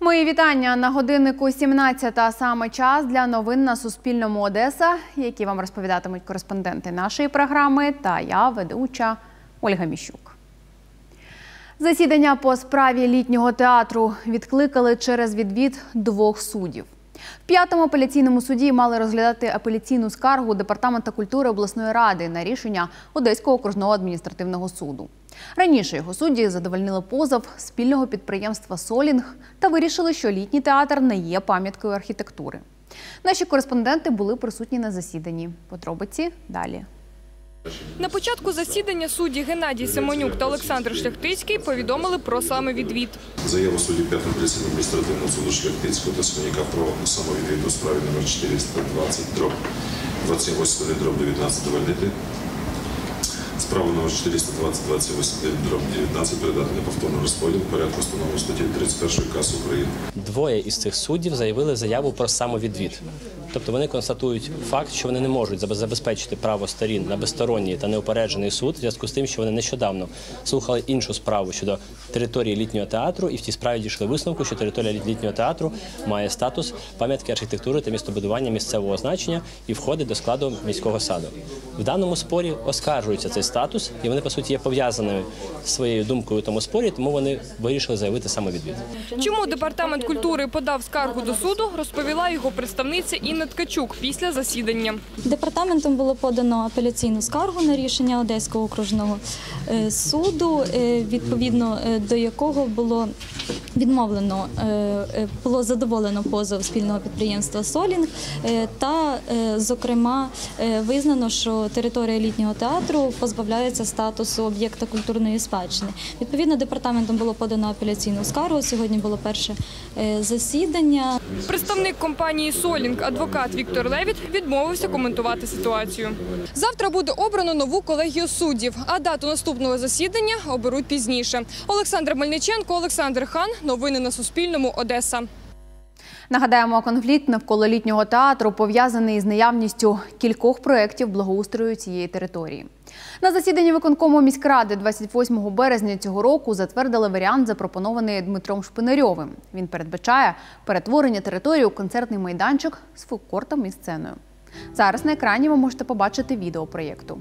Мої вітання. На годиннику 17-та, саме час для новин на Суспільному Одеса, які вам розповідатимуть кореспонденти нашої програми та я, ведуча Ольга Міщук. Засідання по справі літнього театру відкликали через відвід 2 суддів. В 5-му апеляційному суді мали розглядати апеляційну скаргу Департаменту культури обласної ради на рішення Одеського окружного адміністративного суду. Раніше його судді задовольнили позов спільного підприємства «Солінг» та вирішили, що літній театр не є пам'яткою архітектури. Наші кореспонденти були присутні на засіданні. Подробиці далі. На початку засідання судді Геннадій Семенюк та Олександр Шляхтицький повідомили про самовідвід. Заяву судді 5-го апеляційного адміністративного суду Шляхтицького та Семенюка про самовідвід у справі номер 420/27/19 задовольнити. Справу номер 420/28/19 передати на повторний розподіл в порядку встановленого статті 31 КАС України. 2 із цих суддів заявили заяву про самовідвід. Тобто вони констатують факт, що вони не можуть забезпечити право сторін на безсторонній та неупереджений суд в зв'язку з тим, що вони нещодавно слухали іншу справу щодо території літнього театру і в тій справі дійшли висновку, що територія літнього театру має статус пам'ятки архітектури та містобудування місцевого значення і входить до складу міського саду. В даному спорі оскаржується цей статус і вони, по суті, є пов'язаними своєю думкою у тому спорі, тому вони вирішили заявити самовідвід. Чому Департамент культури подав скаргу до суду, розповіла його представниця Інна Ткачук після засідання. Департаментом було подано апеляційну скаргу на рішення Одеського окружного суду, відповідно до якого було відмовлено, було задоволено позов спільного підприємства «Солінг» та, зокрема, визнано, що територія літнього театру позбавляється статусу об'єкта культурної спадщини. Відповідно, департаментом було подано апеляційну скаргу. Сьогодні було перше засідання. Представник компанії «Солінг», адвокат Віктор Левіт, відмовився коментувати ситуацію. Завтра буде обрано нову колегію суддів, а дату наступного засідання оберуть пізніше. Олександр Мельниченко, Олександр Хан. Новини на Суспільному. Одеса. Нагадаємо, конфлікт навколо літнього театру пов'язаний з наявністю кількох проєктів благоустрою цієї території. На засіданні виконкому міськради 28 березня цього року затвердили варіант, запропонований Дмитром Шпинарьовим. Він передбачає перетворення території у концертний майданчик з фудкортом і сценою. Зараз на екрані ви можете побачити відео проєкту.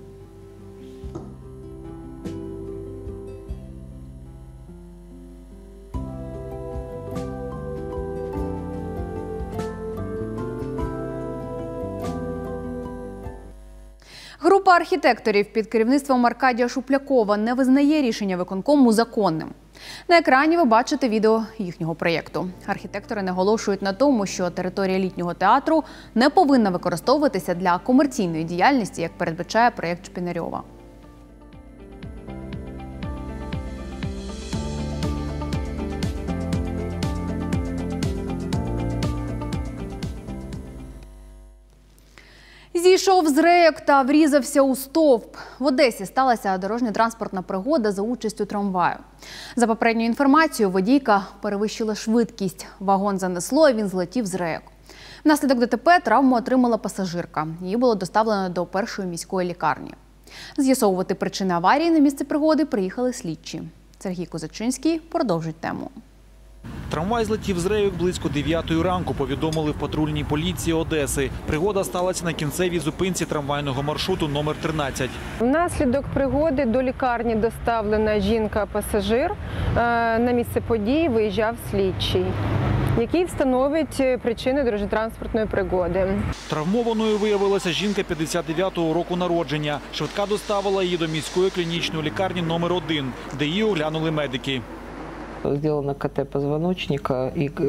Група архітекторів під керівництвом Аркадія Шуплякова не визнає рішення виконкому законним. На екрані ви бачите відео їхнього проєкту. Архітектори наголошують на тому, що територія літнього театру не повинна використовуватися для комерційної діяльності, як передбачає проєкт Шпинарьова. Зійшов з рейок та врізався у стовп. В Одесі сталася дорожньо-транспортна пригода за участю трамваю. За попередньою інформацією, водійка перевищила швидкість. Вагон занесло, і він злетів з рейок. Внаслідок ДТП травму отримала пасажирка. Її було доставлено до першої міської лікарні. З'ясовувати причини аварії на місце пригоди приїхали слідчі. Сергій Козачинський продовжить тему. Трамвай злетів з рейок близько 9-ї ранку, повідомили в патрульній поліції Одеси. Пригода сталася на кінцевій зупинці трамвайного маршруту номер 13. Внаслідок пригоди до лікарні доставлена жінка-пасажир. На місце події виїжджав слідчий, який встановить причини дорожньо-транспортної пригоди. Травмованою виявилася жінка 59-го року народження. Швидка доставила її до міської клінічної лікарні номер 1, де її оглянули медики. Сделано КТ позвоночника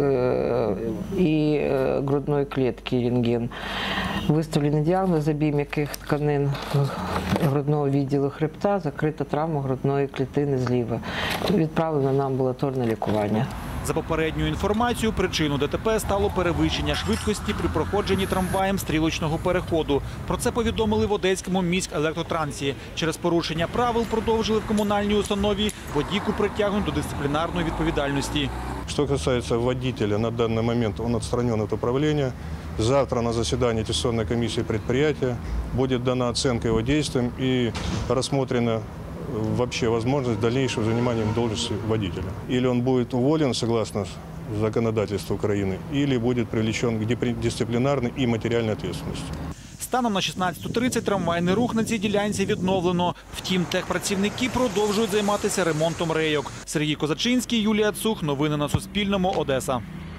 и грудной клетки рентген. Выставлены диагноз забій м'яких тканин грудного відділу хребта, закрита травма грудної клітини зліва. Відправлено на амбулаторне лікування. За попередньою інформацією, причиною ДТП стало перевищення швидкості при проходженні трамваєм стрілочного переходу. Про це повідомили в Одеському міськелектротрансі. Через порушення правил продовжили в комунальній установі, водійку притягнуть до дисциплінарної відповідальності. Что касается водителя, на данный момент он отстранен от управления. Завтра на заседании аттестационной комиссии предприятия будет дана оценка его действиям и рассмотрено вообще возможность дальнейшего занимания должности водителя. Или он будет уволен согласно законодательства Украины, или будет привлечен к дисциплинарной и материальной ответственности. Станом на 16:30 трамвайний рух на цій ділянці відновлено. Втім, техпрацівники продовжують займатися ремонтом рейок. Сергій Козачинський, Юлія Цух. Новини на Суспільному. Одеса.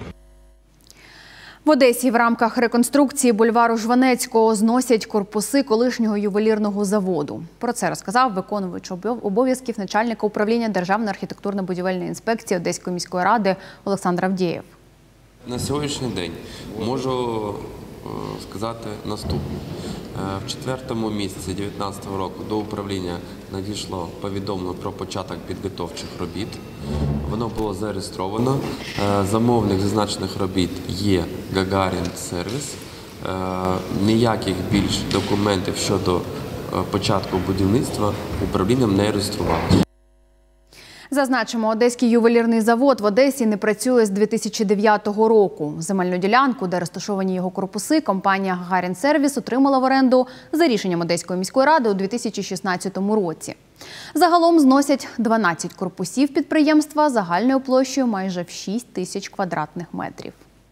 В Одесі в рамках реконструкції бульвару Жванецького зносять корпуси колишнього ювелірного заводу. Про це розказав виконувач обов'язків начальника управління Державної архітектурно-будівельної інспекції Одеської міської ради Олександр Авдєєв. На сьогоднішній день можу сказати наступне. В 4-му місяці 2019 року до управління надійшло повідомлення про початок підготовчих робіт. Воно було зареєстровано. Замовник зазначених робіт є Гагарін Сервіс. Ніяких більш документів щодо початку будівництва управлінням не реєструвалося. Зазначимо, Одеський ювелірний завод в Одесі не працює з 2009 року. Земельну ділянку, де розташовані його корпуси, компанія «Гагарін Сервіс» отримала в оренду за рішенням Одеської міської ради у 2016 році. Загалом зносять 12 корпусів підприємства загальною площею майже в 6 тисяч квадратних метрів.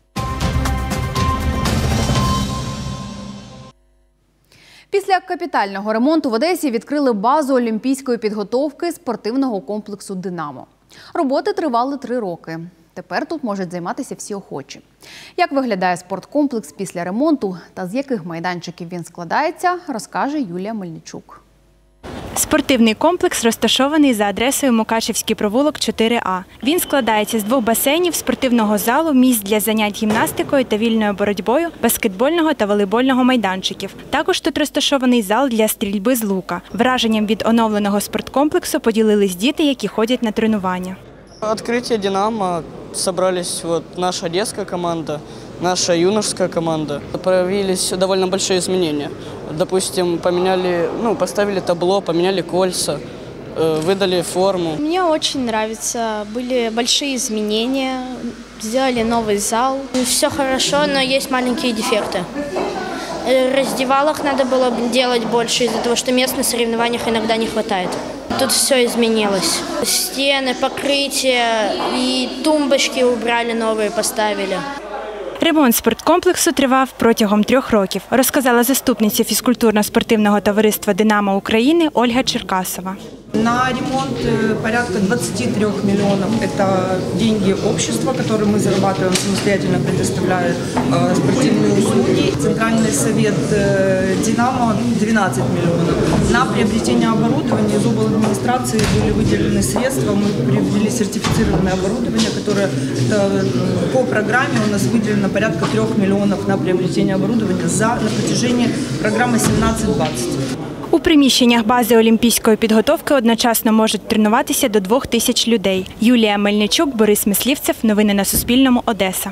Після капітального ремонту в Одесі відкрили базу олімпійської підготовки спортивного комплексу «Динамо». Роботи тривали 3 роки. Тепер тут можуть займатися всі охочі. Як виглядає спорткомплекс після ремонту та з яких майданчиків він складається, розкаже Юлія Мельничук. Спортивний комплекс розташований за адресою Мукачевський провулок, 4А. Він складається з 2 басейнів, спортивного залу, місць для занять гімнастикою та вільною боротьбою, баскетбольного та волейбольного майданчиків. Також тут розташований зал для стрільби з лука. Враженням від оновленого спорткомплексу поділились діти, які ходять на тренування. Открытие «Динамо» собрались наша детская команда, наша юношеская команда. Появились довольно большие изменения. Допустим, поставили табло, поменяли кольца, выдали форму. Мне очень нравится. Были большие изменения, сделали новый зал. Все хорошо, но есть маленькие дефекты. Раздевалок надо было делать больше из-за того, что мест на соревнованиях иногда не хватает. Тут все изменилось. Стены, покрытие и тумбочки убрали, новые поставили. Ремонт спорткомплексу тривав протягом 3 років, розказала заступниця фізкультурно-спортивного товариства «Динамо України» Ольга Черкасова. На ремонт порядка 23 миллионов. Это деньги общества, которые мы зарабатываем самостоятельно, предоставляя спортивные услуги. Центральный совет «Динамо» 12 миллионов. На приобретение оборудования из обладминистрации были выделены средства. Мы приобрели сертифицированное оборудование, которое по программе у нас выделено порядка 3 миллионов на приобретение оборудования на протяжении программы 17-20. У приміщеннях бази олімпійської підготовки одночасно можуть тренуватися до 2000 людей. Юлія Мельничук, Борис Мислівцев. Новини на Суспільному. Одеса.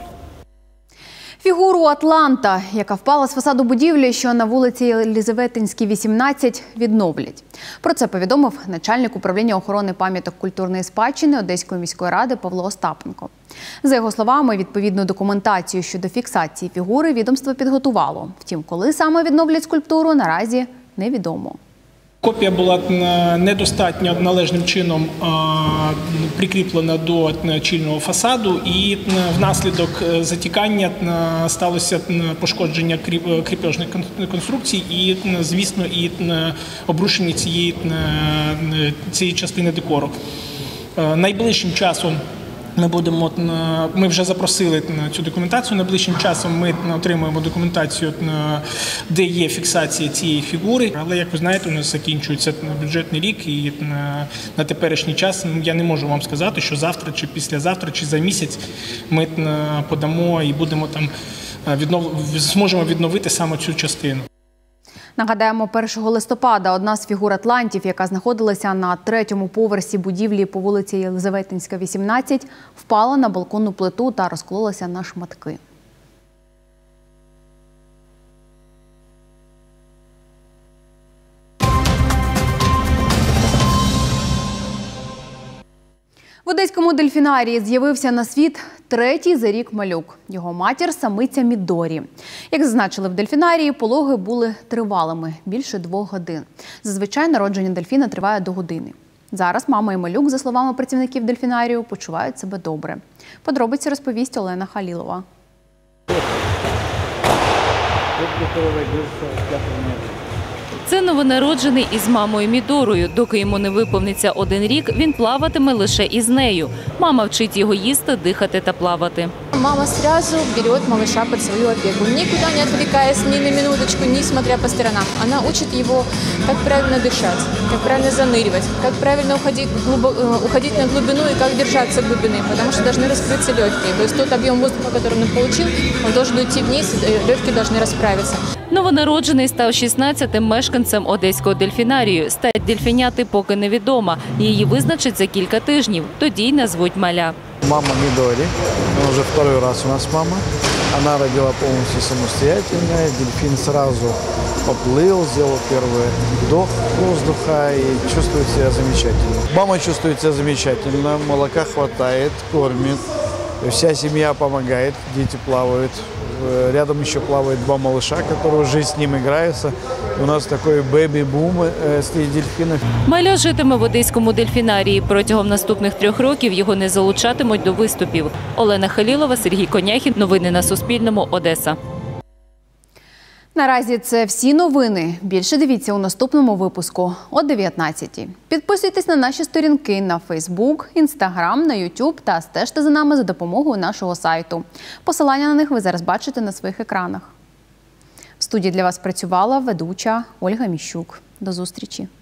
Фігуру «Атланта», яка впала з фасаду будівлі, що на вулиці Єлизаветинській, 18, відновлять. Про це повідомив начальник управління охорони пам'яток культурної спадщини Одеської міської ради Павло Остапенко. За його словами, відповідну документацію щодо фіксації фігури відомство підготувало. Втім, коли саме відновлять скульптуру, наразі невідомо. Копія була недостатньо належним чином прикріплена до чільного фасаду, і внаслідок затікання сталося пошкодження кріпежних конструкцій і, звісно, і обрушення цієї частини декору. Найближчим часом ми вже запросили цю документацію. Найближчим часом ми отримуємо документацію, де є фіксація цієї фігури. Але, як ви знаєте, у нас закінчується бюджетний рік, і на теперішній час я не можу вам сказати, що завтра, чи післязавтра, чи за місяць ми подамо і будемо зможемо відновити саме цю частину. Нагадаємо, 1 листопада одна з фігур атлантів, яка знаходилася на 3-му поверсі будівлі по вулиці Єлизаветинська, 18, впала на балконну плиту та розкололася на шматки. В Одеському дельфінарії з'явився на світ 3-й за рік малюк. Його матір – самиця Мідорі. Як зазначили в дельфінарії, пологи були тривалими – більше 2 годин. Зазвичай народження дельфіна триває до години. Зараз мама і малюк, за словами працівників дельфінарію, почувають себе добре. Подробиці розповість Олена Халілова. Це новонароджений із мамою Мідорою. Доки йому не виповниться 1 рік, він плаватиме лише із нею. Мама вчить його їсти, дихати та плавати. Мама сразу берет малыша под свою опеку, никуда не отвлекаясь ни на минуточку, не смотря по сторонам. Она учит его, как правильно дышать, как правильно заныривать, как правильно уходить на глубину и как держаться глубины, потому что должны раскрыться легкие. То есть тот объем воздуха, который он получил, он должен уйти вниз, легкие должны расправиться. Новонароджений став 16-тим мешканцем Одеського дельфінарію. Стать дельфіняти поки невідома. Її визначать за кілька тижнів. Тоді й назвуть маля. Мама Мидори, она уже 2-й раз у нас мама. Она родила полностью самостоятельно. Дельфин сразу поплыл, сделал первый вдох воздуха и чувствует себя замечательно. Мама чувствует себя замечательно, молока хватает, кормит. Вся семья помогает, дети плавают. Рядом еще плавает 2 малыша, которые уже с ним играются. У нас такой бебі-бум среди дельфинов. Маля житиме в Одеському дельфінарії. Протягом наступних 3 років його не залучатимуть до виступів. Олена Халілова, Сергій Коняхін. Новини на Суспільному. Одеса. Наразі це всі новини. Більше дивіться у наступному випуску о 19-й. Підписуйтесь на наші сторінки на Facebook, Instagram, на YouTube та стежте за нами за допомогою нашого сайту. Посилання на них ви зараз бачите на своїх екранах. В студії для вас працювала ведуча Ольга Міщук. До зустрічі.